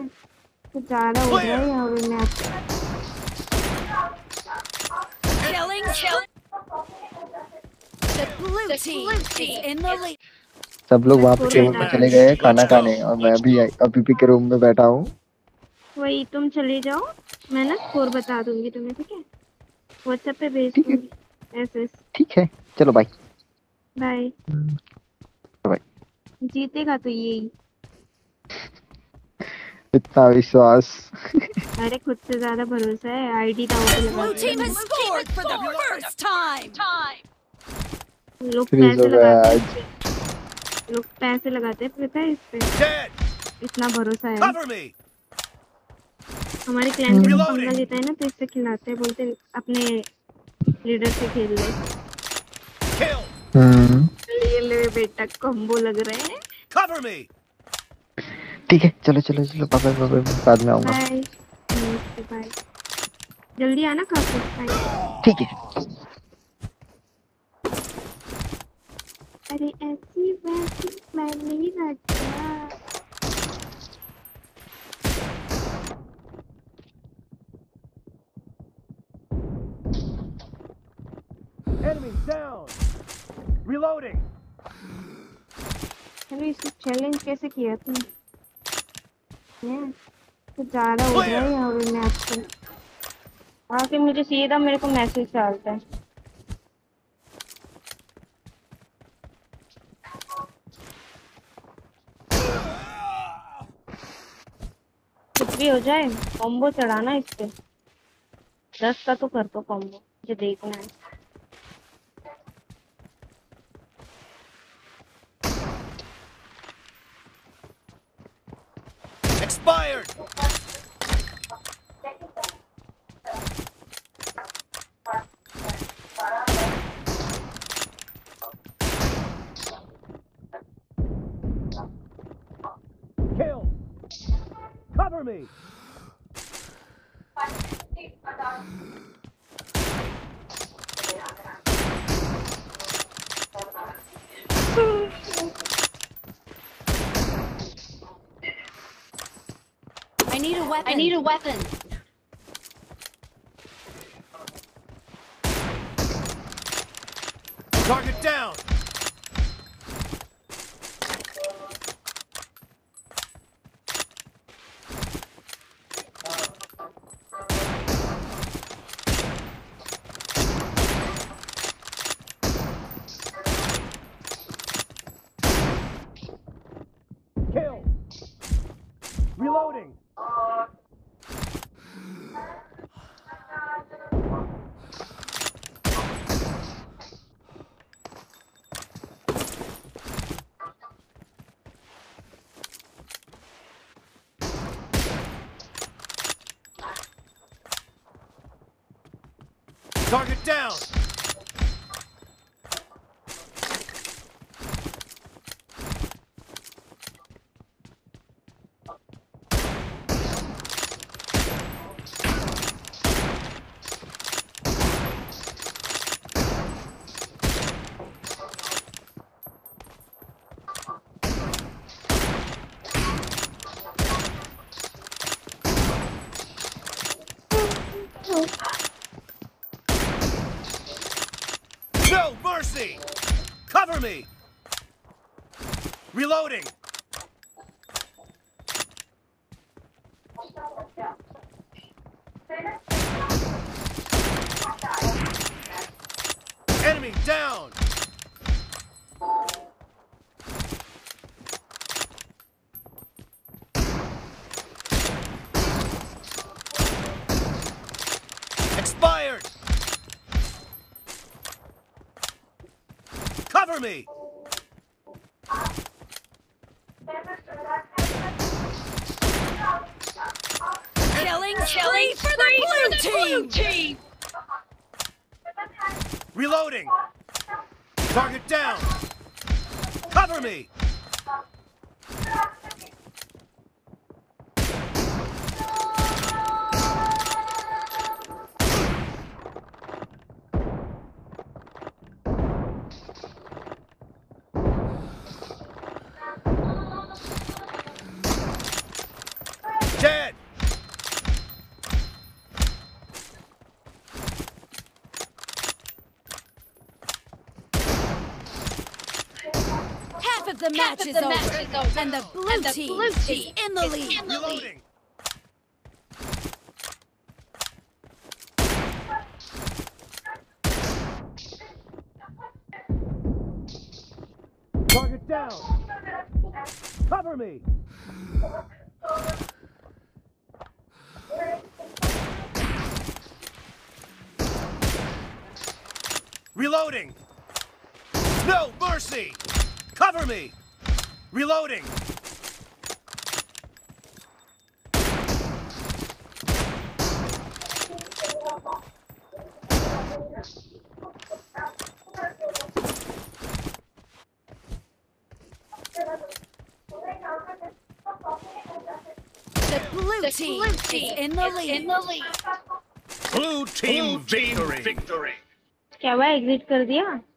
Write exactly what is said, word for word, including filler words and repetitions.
कुछ ज़्यादा हो रहा है यहाँ पे match. Killing, killing. The blue team is in the lead. सब लोग वहाँ पे टेबल पे चले गए खाना खाने और मैं भी अभी भी के रूम में बैठा हूँ। वही तुम चले जाओ, मैं ना स्कोर बता दूंगी तुम्हें, ठीक है? व्हाट्सएप पे भेज दूंगी एसएस। ठीक है, चलो बाय बाय। बाय। जीतेगा तो यही। इतना विश्वास। अरे खुद से ज्यादा भरोसा है, आईडी डाउन पे लगा Blue team has scored for the first time. लोग फ्रीज पैसे हो गया लगाते आज। हैं, लोग पैसे लगाते हैं पता है इस पे, इतना भरोसा है। हमारे क्लैन के लोग पंगा लेता है ना तो इससे खिलाते हैं, बोलते हैं अपने लीडर से खेल ले। हम्म ये ले बेटा कॉम्बो लग रहे हैं। ठीक है, चलो चलो चलो बाय बाय बाय, बाद में आऊंगा। बाय बाय, जल्दी आना काफी। ठीक है। अरे ऐसी वैसी मैं नहीं रखता। Enemy down. Reloading. अरे इसे चैलेंज कैसे किया तुमने? कुछ ज़्यादा हो रहा है यहाँ पे मैच पे। आके मुझे सीधा मेरे को मैसेज डालता है। कुछ भी हो जाए कॉम्बो चढ़ाना इस पे, दस का तो कर दो कॉम्बो, मुझे देखना है। Expired. Kill. Cover me. I need a weapon. I need a weapon. Target down. Kill. Reloading. Target down. No mercy! Cover me! Reloading! Enemy down! Expired! Cover me! Killing, killing for the blue team. Reloading! Target down! Cover me! the match is over, and the blue team is in the lead. Reloading. Target down. Cover me. Reloading. No mercy. Cover me. Reloading. The blue team is in the lead. Blue team victory. क्या हुआ exit कर दिया